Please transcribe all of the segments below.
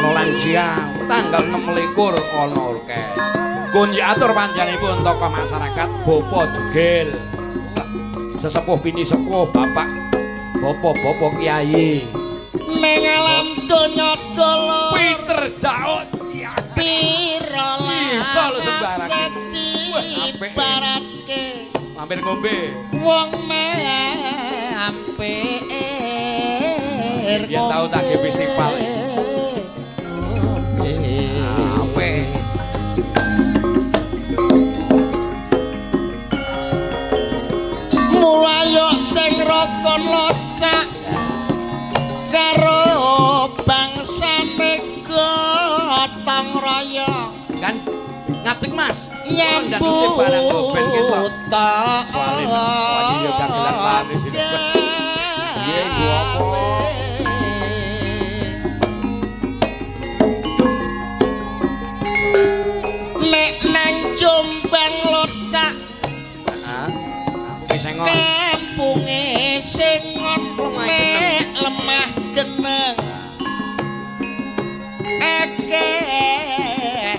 ana lan siang tanggal 26 ana orkes. Kun atur panjenenganipun tokoh masyarakat Bapak Jugel. Sesepuh pini sepuh Bapak Kiai. Ning alam donya dolo Peter Daud pira iso lho sembarang. Barake Mampir ngombe. wong mampir Biar tahu tak ke festival. Apa? Mulai sing rokon locak karo bangsane gotong royong Kan ngadeg Mas. nyambut barang goben gitu. tak Soalnya wajib yo dagelan laris ini. Iya, iku apa? nek nang Jombang locak Wis engon. kampunge sing nek lemah geneng akeh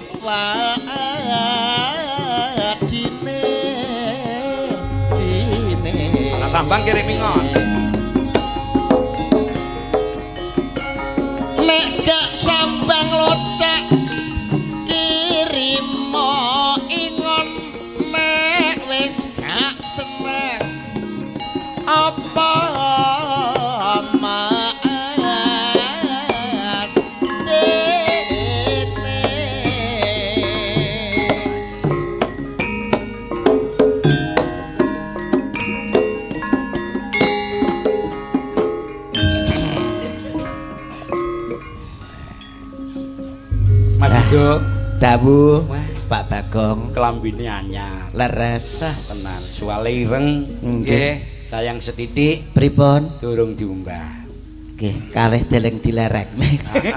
dine Nah sambang kirim ingon. nek gak sambang locak kirim ingon nek wis gak seneng apa mas dene Mas Ido. Dawu Pak Bagong Kelambine anyar. leres Tenan, suale ireng. nggih Sayang setitik pripun durung diumbah. nggih kalih deleng dilerekne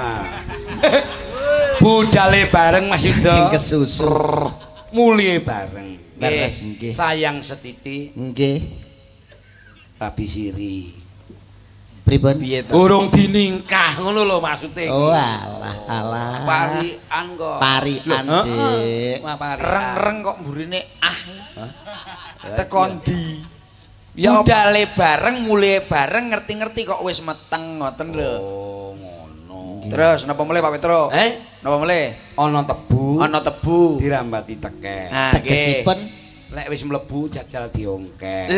Budale bareng Mas Ido. ing kesusu Mulih bareng. leres nggih Sayang setitik nggih Rabi Siri. pripun Urung diningkah ngono lho maksude. oh alah Parian kok. parian Dik Reng-reng kok mburine Teko ndi? Ya budale bareng, mulih bareng, ngerti-ngerti kok wis meteng ngoten lho. Oh, ngono. Terus napa mulih Pak Petro? Napa mulih? Ana tebu. Ana tebu. Dirambati tekek. Nah, nggih. tegesipun Lek wis mlebu jajal diongkek.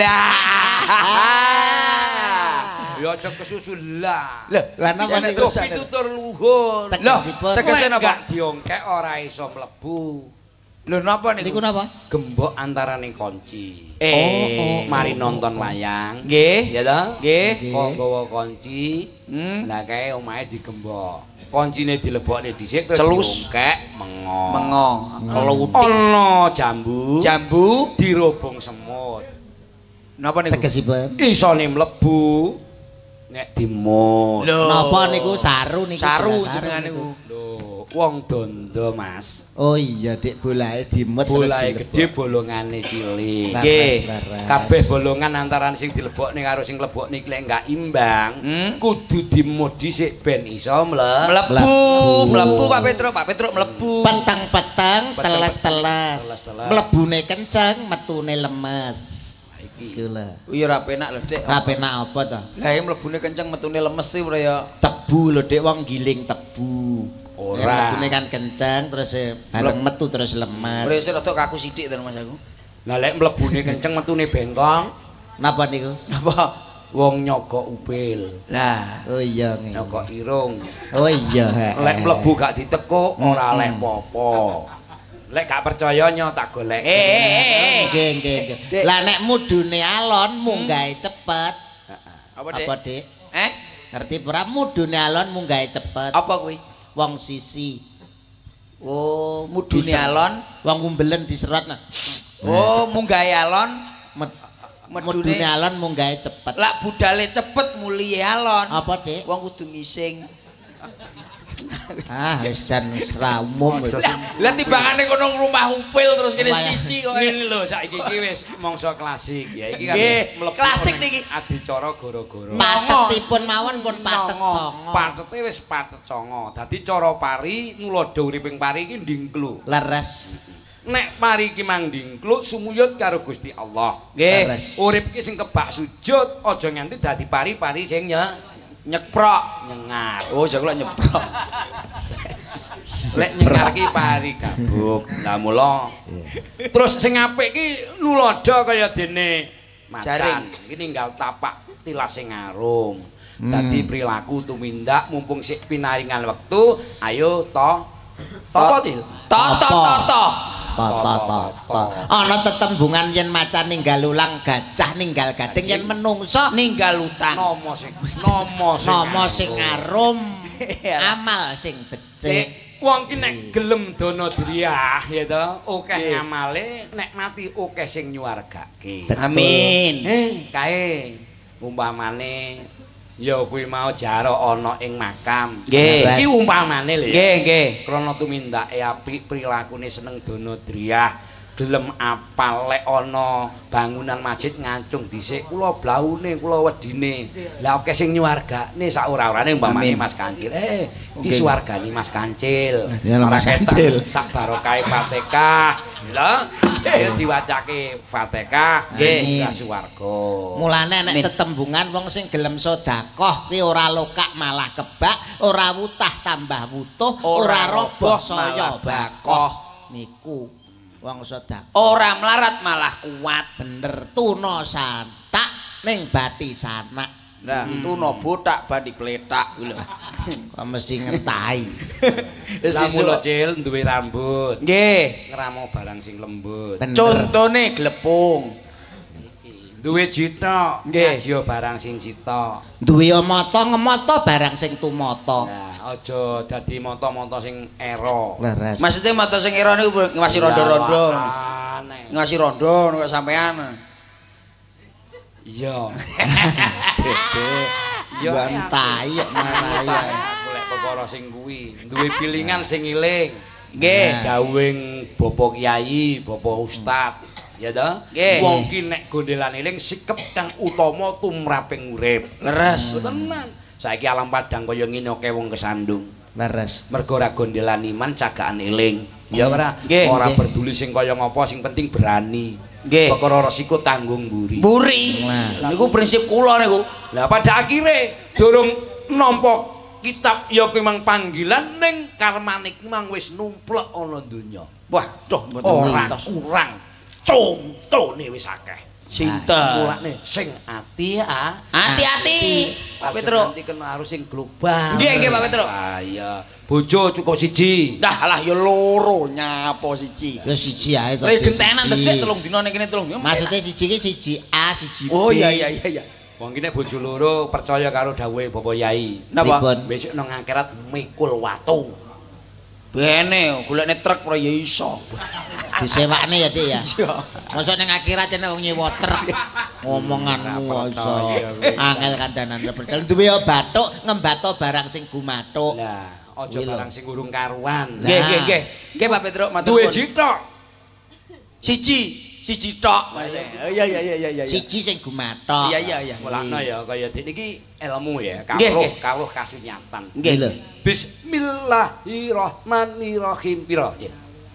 Lah. Ya aja kesusul lah. lah napa niku Pitutur luhur. tegesipun tegese Lek napa? gak diongkek ora iso mlebu. Lho napa niku niku? napa Gembok antarane kunci. Mari Mari nonton wayang. nggih. Ya ta? Nggih. Kok gawa kunci. Lah kae omahe digembok. Kuncine dilebokne dhisik terus Celus. diongkek mengo. Mengo. Kelutik. Ana jambu. Jambu. Dirobong semut. Napa niku? tegesipun Isone mlebu nek dimut. Lho. napa niku saru niku Saru jelas jenengan niku. Lho, wong dondo Mas. oh iya Dik bolahe dimut Bolahe terus gedhe bolongane cilik. Nggih. Kabeh bolongan antaran sing dilebokne karo sing mlebokne iki lek gak imbang, kudu dimut dhisik ben iso Mlebu Pak Petro mlebu. peteng-peteng teles-teles Teles-teles. mlebune kenceng metune lemes iku lho Iya ra penak lho, Dik. ra penak apa to Lah ya mlebune kenceng metune lemes sih ora ya. tebu lho Dik wong giling tebu Ora. mlebune kan kenceng terus bareng metu terus lemes Ora sik rada kaku sithik to Mas aku. Lah lek mlebune kenceng metune bengkong, napa niku Napa? wong nyogok upil, Lah, oh iya nggih. nyogok irung. oh iya Lek mlebu gak ditekuk ora lek popo. Lek gak percaya nyo tak golek. nggih nggih lah nek mudune alon munggahe cepet apa Dik? apa Dik ngerti ora mudune alon munggahe cepet Apa kuwi? wong sisi Oh, mudune Diser- alon. wong umbelen diserot nah Oh, munggahe alon. mudune alon munggahe cepet Lak budale cepet mulihe alon. apa Dik Wong kudu ngising. Wis jan ra umum. Lah timbangane kono rumah upil terus kene sisi kok. Ngene lho saiki iki wis mangsa klasik ya iki kan mlebu klasik niki. Adicara gara-gara. Patetipun mawon pun patet songo. Patete wis patet songo. Dadi cara pari nulodo uriping pari iki ndingklu. Leres. Nek pari iki mang ndingklu sumuyut karo Gusti Allah. Nggih. Urip iki sing kebak sujud aja nganti dadi pari-pari sing nyeprok nyengar. Oh, jek lek nyeprok. Lek nyengar ki pari gabuk. Lah mula. Terus sing apik ki nulodo kaya dene macan. Iki ninggal tapak tilas sing arum. Dadi perilaku tumindak mumpung sik pinaringan wektu, ayo to. Apa til? To. Ana tetembungan yen macan ninggal ulang, gajah ninggal gading, yen menungso ninggal utang. Nomo sing arum, amal sing becik. Wong ki nek gelem dana driyah ya to, akeh ngamale, nek mati akeh sing nyuwargake. Amin. Kae umpamane ya kuwi mau jaro ana ing makam. Nggih. Iki umpamane lho. Nggih. Krana tumindake apik, prilakune seneng dana driyah, gelem apal lek ana bangunan masjid ngancung dhisik kula blaune, kula wedine. Lah akeh sing nyuwargane sak ora-orane umpamane Mas Kancil. Iki suwargane Mas Kancil. Mas Kancil. Sak barokahe Fatihah. Lho, ayo diwacake Fatihah nggih suwarga. Mulane nek tetembungan wong sing gelem sedekah ki ora lokak malah kebak, ora wutah tambah wutuh, ora roboh saya bakoh. Niku wong sedekah. Ora melarat malah kuat. Bener tuna santak ning bati sanak. Nah, tuna botak badi pletak lho. Kok mesti ngentahi. Lah mula Cil duwe rambut. Nggih, Ngramo barang sing lembut. contone glepung. Duwe cita, Nggih. ngaji barang sing cita. Duwe mata ngemata barang sing tumata. Nah, aja dadi mata-mata sing ero. Leres. Maksudnya mata sing ira niku ngasih rondo-rondo. Aneh. Ngasih rondo kok sampean. Iya. Dede. Iya. Bantai kok maraya. Aku lek perkara sing kuwi, duwe pilingan sing iling. Nggih. Dawing Bapak Kyai, Bapak Ustad. Ya toh? Nggih. Wong ki nek gondelan eling sikep kang utama tumraping urip. Leres. Tenan. Saiki alam padang kaya ngene akeh wong kesandung. Leres. Mergo ora gondelan iman cagakan eling. Ya ora? Nggih. Ora Nggih. peduli sing kaya ngapa, sing penting berani. Nggih. Perkara resiko tanggung mburi. Buri. Nah. Niku prinsip kula niku. Lah pada akhire durung nampa kitab ya kuwi mang panggilan ning karmane ki mang wis numplek ana donya. Wah, doh mboten Ora ngertos. kurang. Contone wis akeh. Sinten? Mulane sing ati Hati-hati, Pak Petro. Nanti kena harus sing global. Nggih, nggih, Pak Petro. Ah iya. Bojo cukup siji. Dah lah ya loro nyapo siji. Ya siji ae to. Lha gentenan dedek 3 dina ning kene 3 dina. Maksudnya siji ki siji A, siji B. Oh iya iya iya iya. Wong ki nek bojo loro percaya karo dawuhe Bapak Yai. Napa? Pripun? Besok nang akhirat mikul watu. Bene golekne truk ora ya iso. Disewakne ya, Dik ya. Iya. Mosok ning akhirat nek wong nyewa truk. Ngomonganmu iso. Angel kandanan percaya duwe ya bathuk ngembato barang sing gumathuk. Lah, aja Kuwi lho. barang sing urung karuan. Nggih nggih nggih. Nggih Pak Petro matur Duwe nuwun. cita. Siji tok. Iya iya iya iya iya. Siji sing gumathuk. Iya iya iya. Mulakno ya kaya niki ilmu ya, Nggih, kawruh kasunyatan. Nggih lho. Bismillahirrahmanirrahim. Pira, Cil?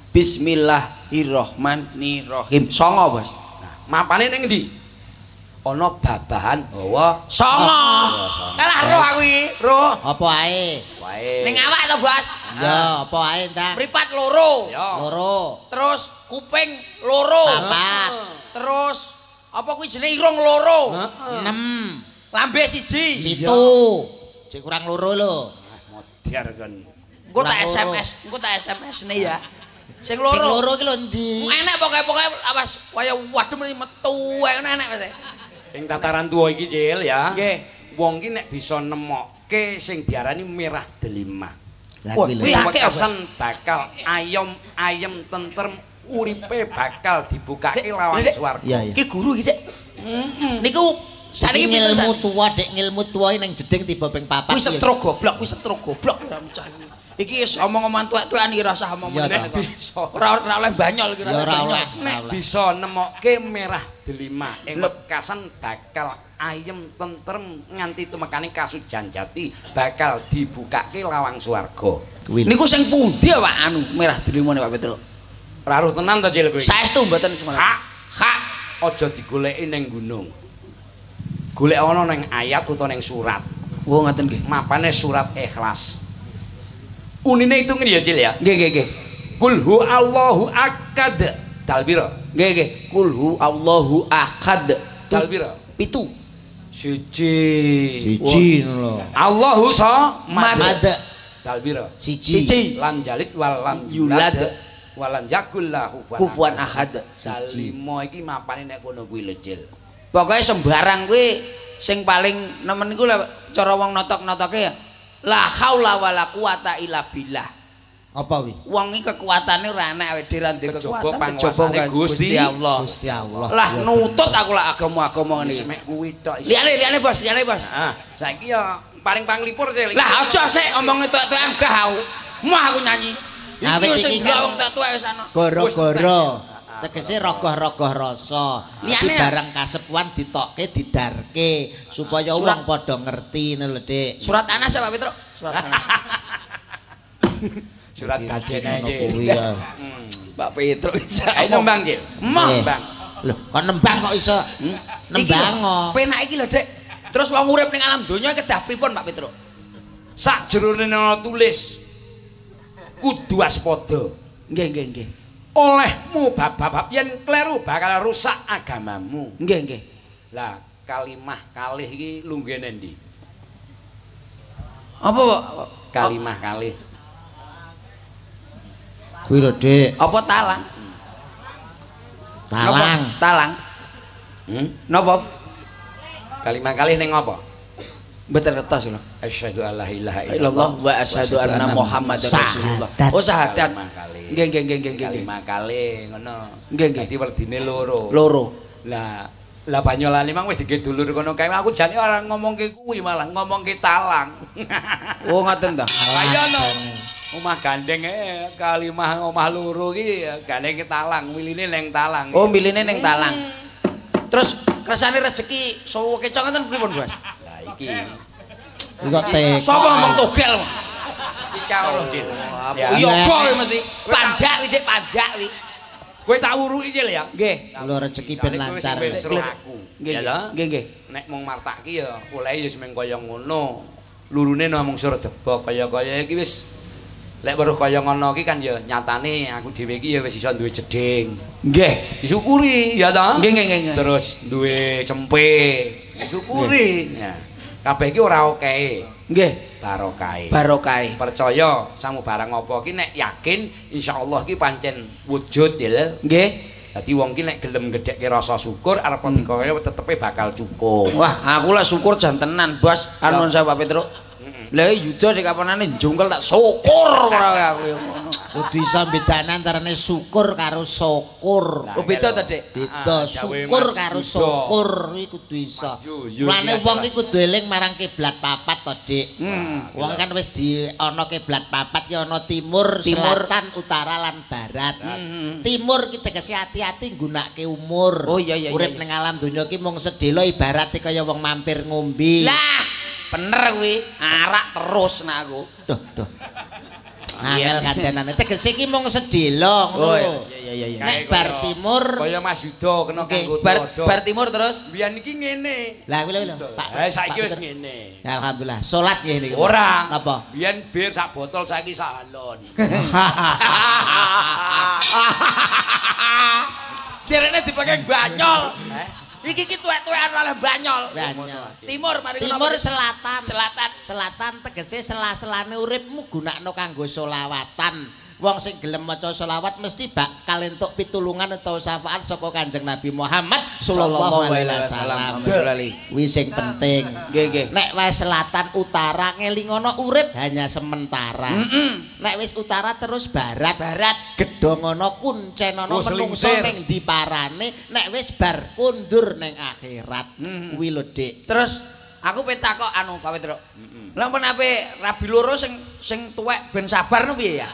Bismillahirrahmanirrahim. Songo, Bos. Nah, mapane ning ndi? Ana babahan hawa Songo. Kalah roh aku iki. roh. Apa ae? Wae. Ning awak to, Bos. Ya, apa ae ta? Mripat loro. Ya. Loro. Terus kuping loro. Papat. Terus apa kuwi jenenge irung loro. 6. Lambe siji. 7. Sik kurang loro lho. Modar kan. Engko tak Kurang loro. SMS, engko tak SMS ne ya. Sing Sing loro. loro ki lho ndi? Enak pokoke awas kaya waduh mrene metu ae enak Mas. Ing tataran tuwa iki, Cil ya. Nggih. Wong ki nek bisa nemokke sing diarani merah delima. Lah Wah, kuwi kuwi lho. akeh, Bos. Wekesen bakal ayem tentrem uripe bakal dibukake lawan Dek. swarga. Iya, iya. Iki guru iki, Dek. Niku Saniki ngilmu tuwa dek ngilmu tuwa ning jeding tiba ping 4. Kuwi setro goblok ora mencah iki. Iki wis omong-omongan tuwek-tuwekan iki rasa omong meneh kok. Ora oleh banyol iki ora oleh. Nek bisa nemokke merah delima ing wekasan bakal ayem tentrem nganti tumekane kasujan jati bakal dibukake lawang swarga. Niku sing pundi ya Pak anu merah delima Pak Petro? Ora aruh tenan to Cil kuwi. Saestu mboten semono. Hak aja digoleki ning gunung. Golek ana ning ayat utawa ning surat. Oh ngoten nggih. Mapane surat Ikhlas. Unine itu ngene ya Cil ya. Nggih. Qul hu Allahu akad. Dalbira. Nggih. Qul hu Allahu ahad. Dalbira. 7. Siji lho. Allahu samad. Dalbira. Siji. Lam jalid wal lam yulad walam yakul lahu kufuwan ahad. Salimo iki mapane nek kono kuwi lho Cil. Pokoke sembarang kuwi sing paling nemen iku cara wong notok-notoke ya. La haula wala quwata illa billah. Apa kuwi? Wong iki kekuatane ora enek awake dhewe ndek kekuatan panguasane Gusti Allah. Gusti Allah. Lah nutut aku lak agama-agama ngene iki. Mek kuwi tok. Liyane Bos. Ah, saiki ya paring panglipur Cil. Lah aja sik omong tok-tokan gah aku. Mau aku nyanyi. Awit iki kan wong tok-tok wis ana. Goro-goro. Tegese rogoh-rogoh rasa. Liyane barang kasepuan ditokke didarke supaya wong padha ngerti ngono lho Dik. Surat Anas ya Pak Petro? Surat Anas. Surat kadene kuwi ya. Pak Petro isa. Ayo nembang Cil. Nembang. Lho, kok nembang kok iso? Nembang kok. Penak iki lho Dik. Terus wong urip ning alam donya kedah pripun Pak Petro? Sak jerone ana tulis kudu waspada. Nggih. Olehmu bab-bab yen kleru bakal rusak agamamu. Nggih. Lah kalimah kalih iki lunggene ndi? Apa Pak? Kalimah kalih. Kuwi lho Dik. Apa talang? Talang. Napa? Kalimah kalih ning apa? Mboten kertas lho. Asyhadu alla ilaha illallah wa asyhadu anna Muhammadar Rasulullah. Oh syahadat. Nggih. Kalimah kalih ngono. Nggih. Dadi werdine loro. Lah banyolane mang wis dige dulur kono kae aku jane ora ngomongke kuwi malah ngomongke talang. Oh ngoten ta. Ayo no. Omah gandeng kalimah omah loro iki gandeng ke talang, miline ning talang. Oh miline ning talang. Terus kersane rezeki sowo keco ngoten pripun Bos? Lah iki. Iku tek. Sapa ngomong togel? Iki karo Cil. Iya kok mesti panjak iki panjak iki. Kowe tak uruki Cil ya. Nggih. Kula rezeki ben lancar. Nggih. Nek mung martaki ya oleh ya semeng kaya ngono. Lurune namung sur debok kaya-kaya iki wis lek weruh kaya ngono iki kan ya nyatane aku dhewe iki ya wis iso duwe jeding. Nggih. Disyukuri ya ta? Nggih. Terus duwe cempe. Disyukuri. Ya. Kabeh iki ora okehe. Nggih. Barokahe. Percaya samu barang apa iki nek yakin insyaallah iki pancen wujud ya. Nggih. Dadi wong ki nek gelem gedhekke rasa syukur arep dikaya tetepe bakal cukup. Wah, aku lah syukur jan tenan, Bos. Anu saya Pak Petro. Lah Yuda di kapanane jungkel tak syukur ora aku ngono. Kudu iso bedane antarane syukur karo syukur. Oh beda ta, Dik? Beda syukur karo syukur iki kudu iso. Mulane wong iki kudu eling marang kiblat papat to, Dik. Wong kan wis di ana kiblat papat ki ana timur, selatan, utara lan barat. Timur ki tegese ati-ati nggunakake umur. Oh iya. Urip ning alam donya ki mung sedhela ibarate kaya wong mampir ngombe. Lah, bener kuwi, arak terus nek aku. Duh. Angel kandenane tegese iki mung sedhela ngono. Oh iya. Nek bar timur kaya Mas Yuda kena kanggo bar timur terus biyen iki ngene. Lah kuwi lho Pak. Saiki wis ngene. Alhamdulillah. Salat nggih niku. Ora. Napa? Biyen bir sak botol saiki sak galon. Jerene dipakai banyol. Iki tuwek-tuwekan oleh banyol. Timur mari timur selatan tegese sela-selane uripmu gunakno kanggo selawatan. wong sing gelem maca selawat mesti bakal entuk pitulungan utawa syafaat saka Kanjeng Nabi Muhammad sallallahu alaihi wasallam. Kuwi sing penting. Nggih. Nek wis selatan utara ngelingono urip hanya sementara. Nek wis utara terus barat gedhongono kuncenono menungso ning diparane nek wis bar kundur ning akhirat. Kuwi lho Dik. Terus aku petakok anu Pak Petruk. Lah men ape rabi loro sing tuwek ben sabar no piye ya?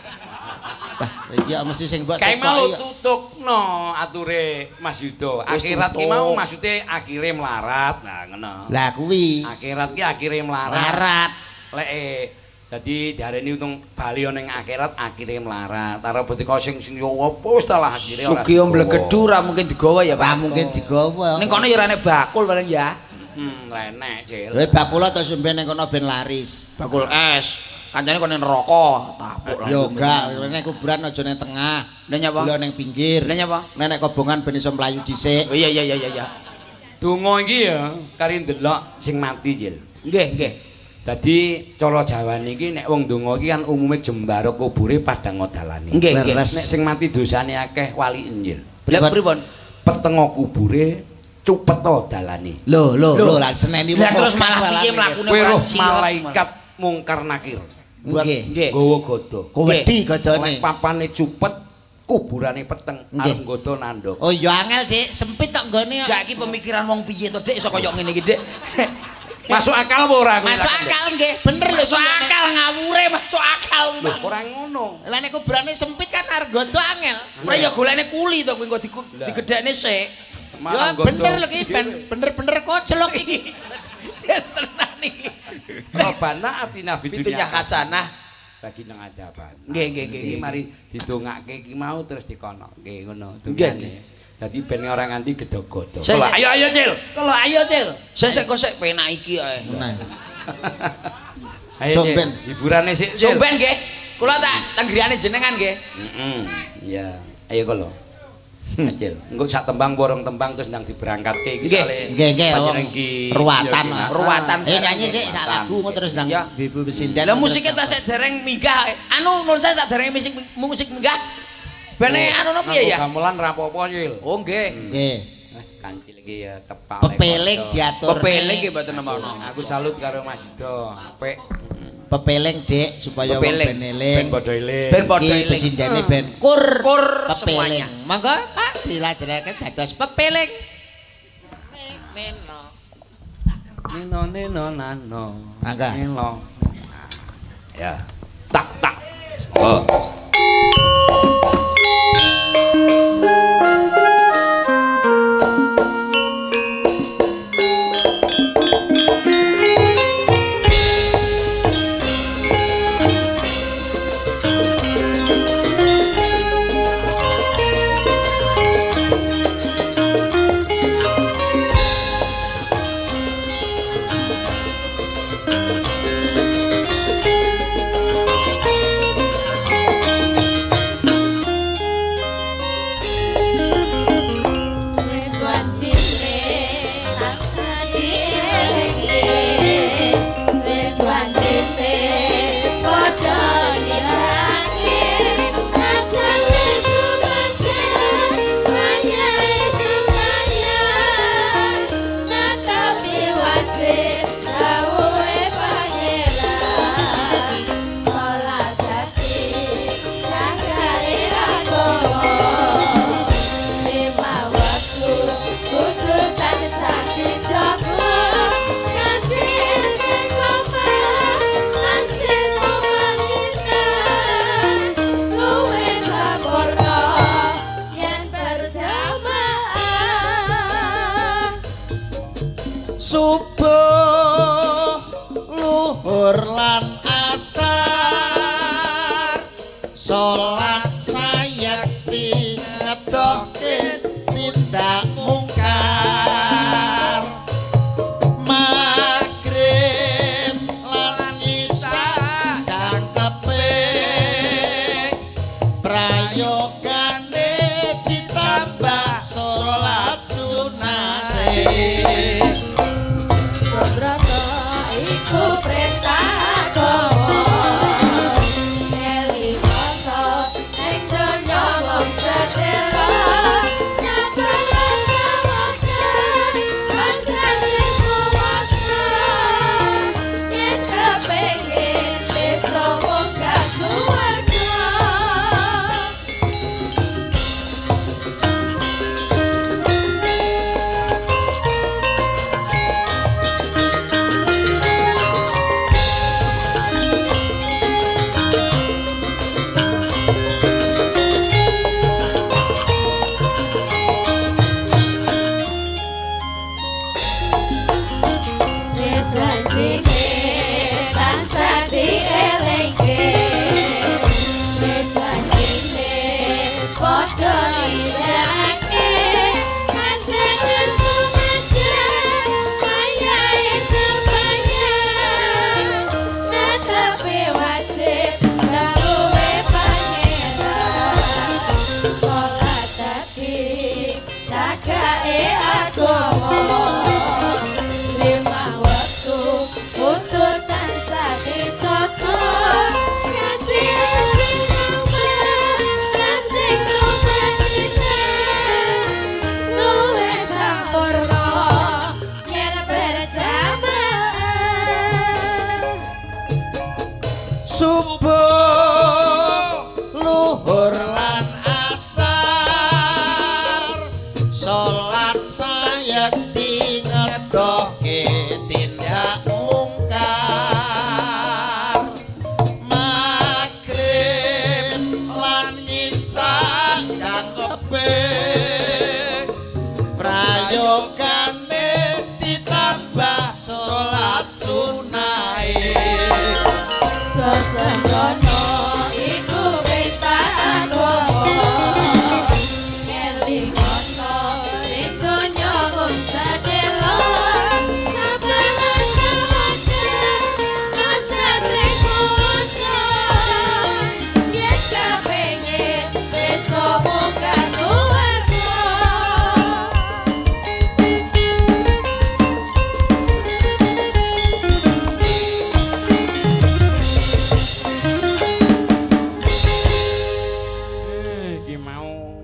Iki mesti sing mbok kae mau tutukno ature Mas Yudo. Akhirat ki mau maksude akhire melarat. Nah ngono. Lah kuwi akhirat ki akhire melarat. Lek dadi diarani untung bali ning akhirat akhire melarat. Arep betika sing yo apa wis talah akhire ora. Sugih mlegedu ora mungkin digawa ya Pak. Mungkin digawa. Ning kono ya rene bakul paling ya. Renek, Cil. Lha bakul ta sumben ning kono ben laris. Bakul es. Kancane kono neraka, tapuk. Yo gak, nek kuburan aja ning tengah. Lah nyapa? Lho ning pinggir. Lah nyapa? Nek kobongan ben iso mlayu dhisik. Oh iya. Donga iki ya kari ndelok sing mati, Cil. Nggih. Dadi cara Jawane iki nek wong donga iki kan umume jembaro kubure padang ngodalane. Nggih. Nek sing mati dosane akeh wali Injil. Lah pripun? Petengah kubure cupet dalane. Lho, lan seneni wong. Terus malah piye mlakune ora malaikat mungkar nakir. Nggih. Gawa godo. Wedi godone. Papane cupet kuburane peteng arep nggodo nandhok. Oh ya angel Dik, sempit tok nggone. Gak iki pemikiran wong piye to Dik iso kaya ngene iki Dik. Masuk akal apa ora? Masuk akal nggih, bener lho. Masuk akal ngawure masuk akal. Ora ngono. Lah nek kuburane sempit kan arep godo angel. Ora ya golekne kuli to kuwi engko digedhekne sik. Ya bener lho iki bener-bener koclok iki. Tenan iki. Robana atina Fitunya hasanah bagi nang adaban. Nggih. Iki mari didongake iki mau terus dikono. Nggih ngono. Nggih. Dadi ben ora nganti gedho-gedho. Ayo Cil. Kalau ayo Cil. Sik penak iki ae. Nah. Ayo Cil. Hiburane sik Cil. Somben nggih. Kula tak tenggriane jenengan nggih. Ya. Ayo kula. Acil, engko sak tembang borong tembang terus ndang diberangkatke iki sale. Nggih. Ruwatan. Nyanyi Dik sak lagu terus ndang Ibu Besinden. Lah musike ta sik dereng minggah. Anu nun saya sak dereng musik minggah. Bene anu no piye ya? Gamelan ra apa-apa Cil. Oh nggih. Kancil iki ya tepak. Pepeling diatur. Pepeling nggih mboten napa-napa. Aku salut karo Mas Yudo. Apik. Pepeling Dik supaya wong ben eling. Ben padha eling. Ben padha eling. Besindene ben kur semuanya. Monggo Pak dilajengake dados pepeling. Neno nano. Mangga. Neno. Ya. Tak. Oh. Subuh luhur lan asar salat sayekti ngedoke tindak mungkar magrib lan isya jangkepe prayogane ditambah salat sunate. Iku perintah agama, eling masa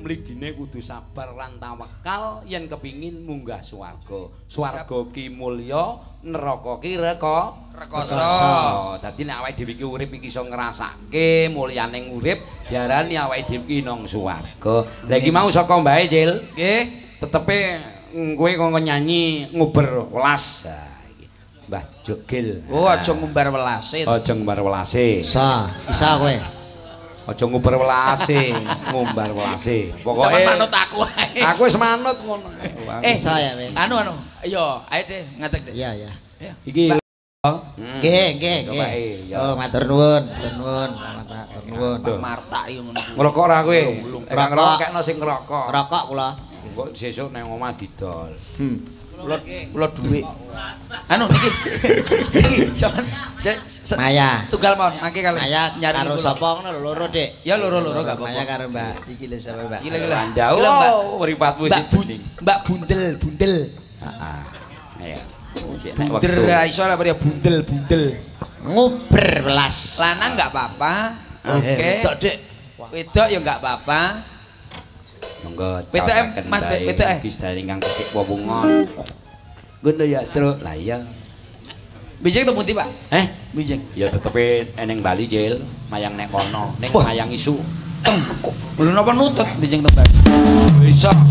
mligine kudu sabar lan tawakal yen kepingin munggah swarga. Swarga ki mulya, neraka ki rekoso. Dadi nek awake dhewe iki urip iki iso ngrasake mulyaning urip, diarani awake dhewe iki nang swarga. Lah iki mau saka mbae, Cil. Nggih. Tetepe kowe kok nyanyi nguber welas. Mbah Jogil. Oh, aja ngumbar welase. Aja ngumbar welase. Bisa kowe. Aja ngumbar welase, ngumbar welase. Pokoke sampeyan manut aku ae. Aku wis manut ngono. Bisa ya, Win. Anu. Ayo, ayo deh, ngatek deh. Iya. Iki Nggih. Oh, matur nuwun. Pak Marta iki ngono. Ngrokok ora kowe? Ora ngrokokno sing ngrokok. Rokok kula. Engko sesuk nang omah didol. Kula dhuwit. Anu niki. Niki sampean Maya. Setunggal mawon mangke kali Maya nyari karo sapa ngono loro, Dik. Ya loro gak apa-apa. Maya karo Mbak iki lho sampe Mbak. Gila. Mbak. Mripatmu sing bening. Mbak bundel. Heeh. Ayo. Bunder iso lah ya bundel. Nguber welas. Lanang enggak apa-apa. Oke. Wedok, Dik. Wedok ya enggak apa-apa. Monggo. Wedok Mas wedok. Kisah ingkang kesik wewungon. Ngono ya, Truk. Lah iya. Bijeng to pundi, Pak? Bijeng. Ya tetepe eneng Bali, Cil. Mayang nek kono, ning mayang isu. Lho napa nutut bijeng to Bali? Bisa.